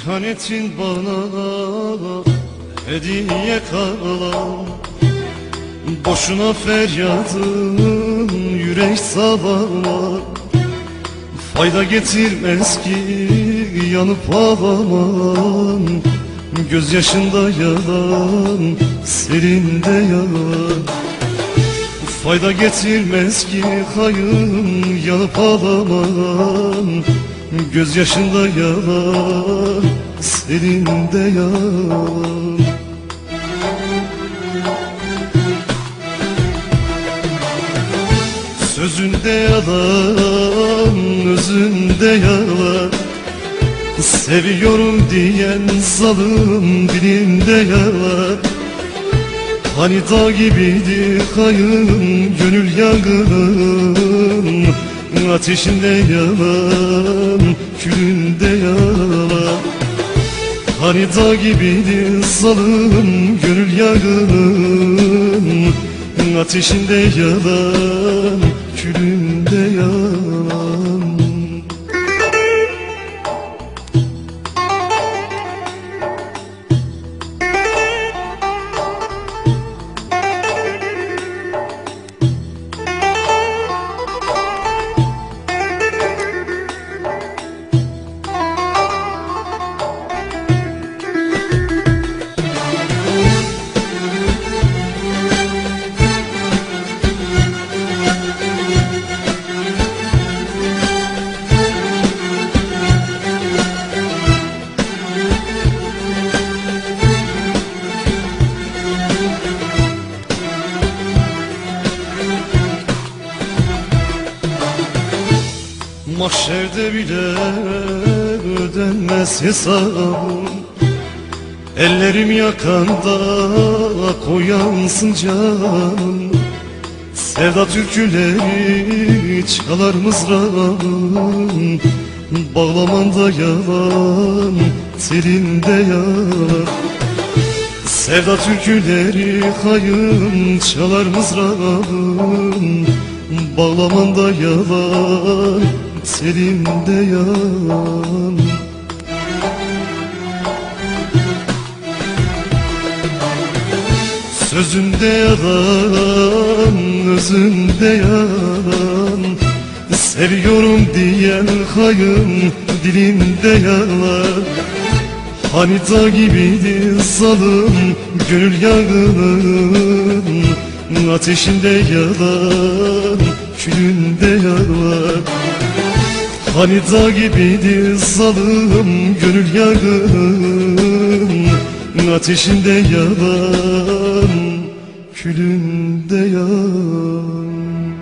İhanetin bana hediye kalan, boşuna feryadın yürek sabahlar. Fayda getirmez ki yanıp ağlaman, gözyaşında yalan, serinde yalan. Fayda getirmez ki hayın yanıp ağlaman, gözyaşında yalan, serinde yalan. Sözünde yalan, özünde yalan. Seviyorum diyen zalim dilinde yalan. Hani dağ gibiydi kayın, gönül yangının, ateşinde yalan, külünde yalan. Hani dağ gibiydi zalim, gönül yangının, ateşinde yalan, külünde yalan. Mahşerde bile ödenmez hesabım, ellerim yakanda koyansın canım. Sevda türküleri çalar mızrağım, bağlamanda yalan, telinde yalan. Sevda türküleri hayın çalar mızrağım, bağlamanda yalan, telinde yalan. Sözünde yalan, özünde yalan. Seviyorum diyen hayın dilinde yalan. Hani dağ gibiydi zalim, gönül yangının, ateşinde yalan, külünde yalan. Hani dağ gibiydi zalim, gönül yangının, ateşinde yalan, külünde yalan.